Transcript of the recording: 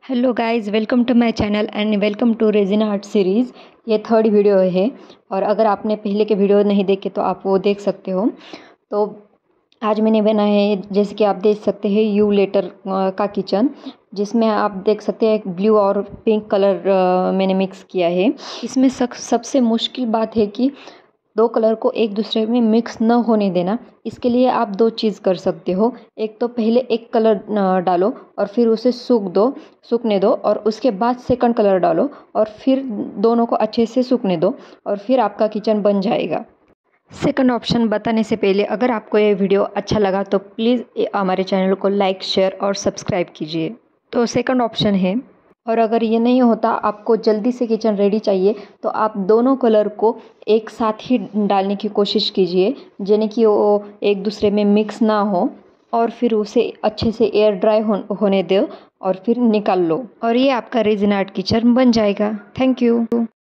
Hello guys, welcome to my channel and welcome to resin art series. ये third video है और अगर आपने पहले के वीडियो नहीं देखे तो आप वो देख सकते हो। तो आज मैंने बनाया है, जैसे कि आप देख सकते हैं, यू लेटर का किचन, जिसमें आप देख सकते हैं एक ब्लू और पिंक कलर मैंने मिक्स किया है। इसमें सबसे मुश्किल बात है कि दो कलर को एक दूसरे में मिक्स न होने देना। इसके लिए आप दो चीज़ कर सकते हो। एक तो पहले एक कलर डालो और फिर उसे सूखने दो और उसके बाद सेकंड कलर डालो और फिर दोनों को अच्छे से सूखने दो और फिर आपका किचन बन जाएगा। सेकंड ऑप्शन बताने से पहले अगर आपको ये वीडियो अच्छा लगा तो प्लीज़ हमारे चैनल को लाइक, शेयर और सब्सक्राइब कीजिए। तो सेकंड ऑप्शन है, और अगर ये नहीं होता, आपको जल्दी से किचन रेडी चाहिए, तो आप दोनों कलर को एक साथ ही डालने की कोशिश कीजिए, यानी कि वो एक दूसरे में मिक्स ना हो, और फिर उसे अच्छे से एयर ड्राई होने दो और फिर निकाल लो और ये आपका रेजिन आर्ट किचन बन जाएगा। Thank you.